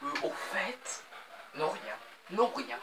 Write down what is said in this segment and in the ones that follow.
Au fait, non rien, non rien.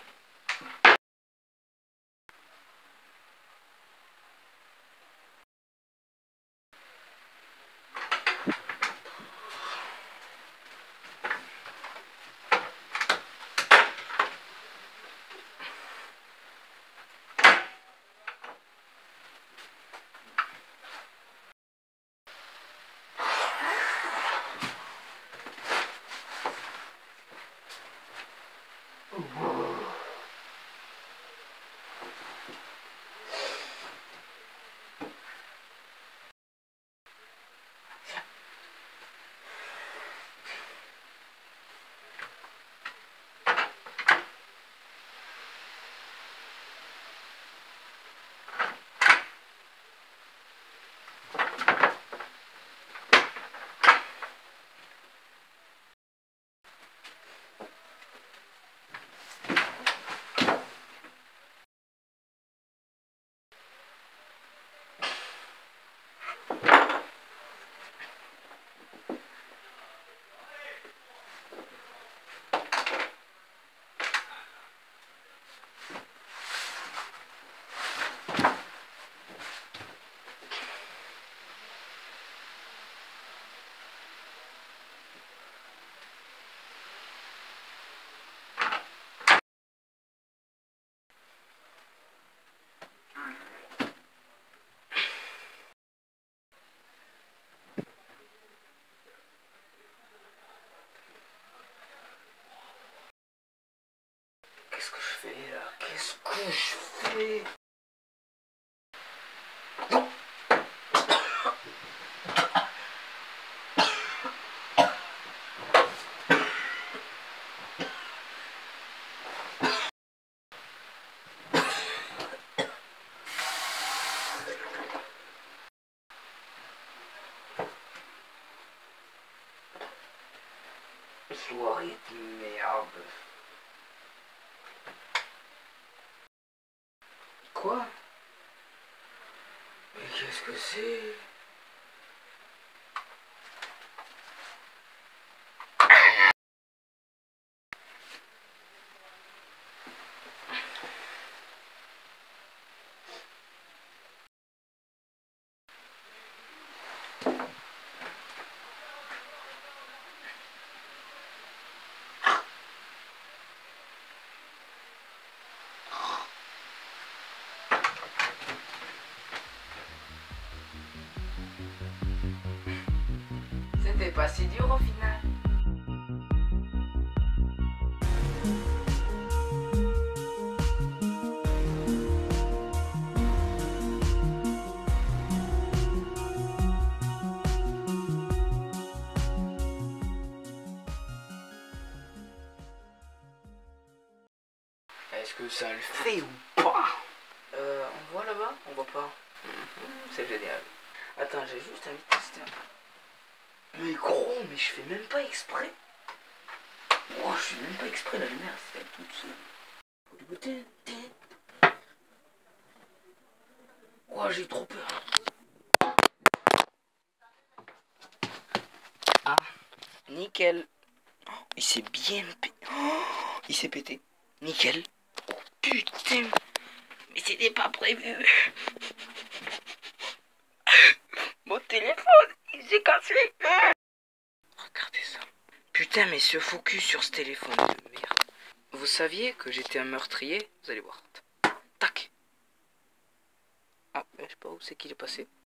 Qu'est-ce que je fais là? Qu'est-ce que je fais? Soirée de merde. Quoi? Mais qu'est-ce que c'est? C'était pas si dur au final. Est-ce que ça le fait ou pas? On voit là-bas? On voit pas. C'est génial. Attends, j'ai juste envie de tester un peu. Mais gros, mais je fais même pas exprès. Oh, je fais même pas exprès, la lumière c'est toute seule. Faut du goûter. Oh, j'ai trop peur. Ah, nickel. Oh, il s'est bien pété. Oh, il s'est pété. Nickel. Oh, putain. Mais c'était pas prévu. Mon téléphone, il s'est cassé. Regardez ça. Putain, mais ce focus sur ce téléphone de merde. Vous saviez que j'étais un meurtrier? Vous allez voir. Tac. Ah, je sais pas où c'est qu'il est passé.